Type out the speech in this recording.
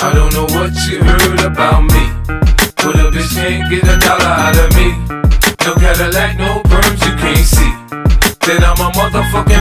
I don't know what you heard about me, but a bitch can't get $1 out of me. No Cadillac, no perms, you can't see that I'm a motherfucking